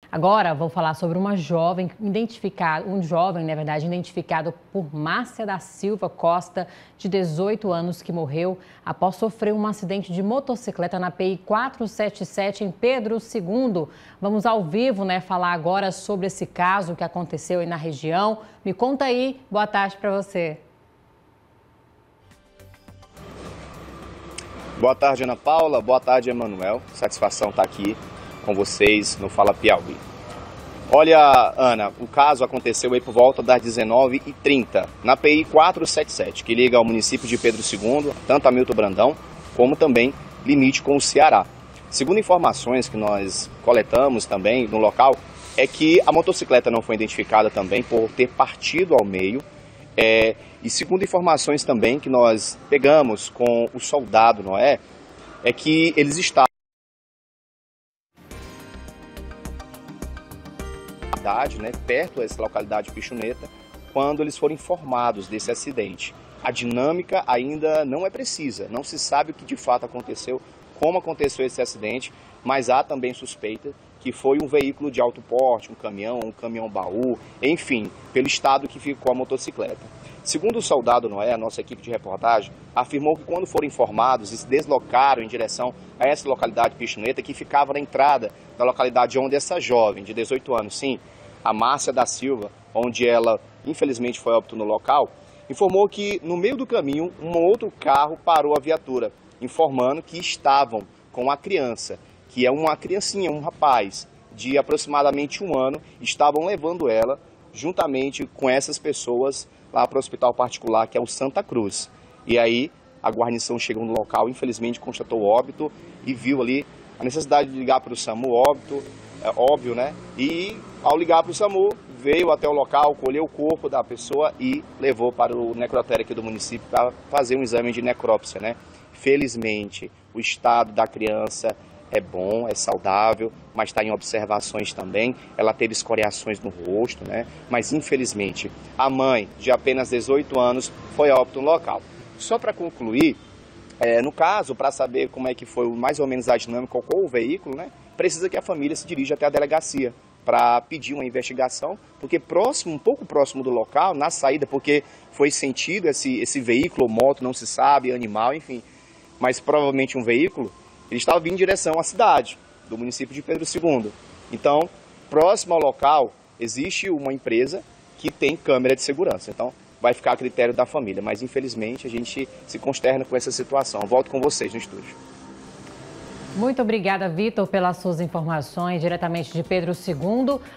Agora vou falar sobre uma jovem identificado por Márcia da Silva Costa, de 18 anos, que morreu após sofrer um acidente de motocicleta na PI 477 em Pedro II. Vamos ao vivo, falar agora sobre esse caso que aconteceu aí na região. Me conta aí. Boa tarde para você. Boa tarde, Ana Paula. Boa tarde, Emanuel. Satisfação estar aqui com vocês no Fala Piauí. Olha, Ana, o caso aconteceu aí por volta das 19h30, na PI 477, que liga ao município de Pedro II, tanto a Milton Brandão, como também limite com o Ceará. Segundo informações que nós coletamos também no local, é que a motocicleta não foi identificada também por ter partido ao meio. E segundo informações também que nós pegamos com o soldado Noé, é que eles estavam perto dessa localidade Pixuneta, quando eles foram informados desse acidente. A dinâmica ainda não é precisa, não se sabe o que de fato aconteceu, como aconteceu esse acidente, mas há também suspeita que foi um veículo de alto porte, um caminhão baú, enfim, pelo estado que ficou a motocicleta. Segundo o soldado Noé, a nossa equipe de reportagem afirmou que quando foram informados e se deslocaram em direção a essa localidade Pixuneta, que ficava na entrada da localidade onde essa jovem, de 18 anos, sim, a Márcia da Silva, onde ela infelizmente foi a óbito no local, informou que no meio do caminho um outro carro parou a viatura, informando que estavam com a criança, que é uma criancinha, um rapaz de aproximadamente 1 ano, estavam levando ela juntamente com essas pessoas lá para o hospital particular, que é o Santa Cruz. E aí a guarnição chegou no local, infelizmente constatou o óbito e viu ali a necessidade de ligar para o SAMU, óbvio, né? E ao ligar para o SAMU, veio até o local, colheu o corpo da pessoa e levou para o necrotério aqui do município para fazer um exame de necrópsia, né? Felizmente, o estado da criança é bom, é saudável, mas está em observações também. Ela teve escoriações no rosto, né? Mas infelizmente a mãe, de apenas 18 anos, foi a óbito no local. Só para concluir, no caso, para saber como é que foi mais ou menos a dinâmica com o veículo, né? Precisa que a família se dirija até a delegacia para pedir uma investigação, porque um pouco próximo do local, na saída, porque foi sentido esse veículo, moto, não se sabe, animal, enfim, mas provavelmente um veículo, ele estava vindo em direção à cidade do município de Pedro II. Então, próximo ao local, existe uma empresa que tem câmera de segurança. Então, vai ficar a critério da família. Mas, infelizmente, a gente se consterna com essa situação. Volto com vocês no estúdio. Muito obrigada, Vitor, pelas suas informações diretamente de Pedro II.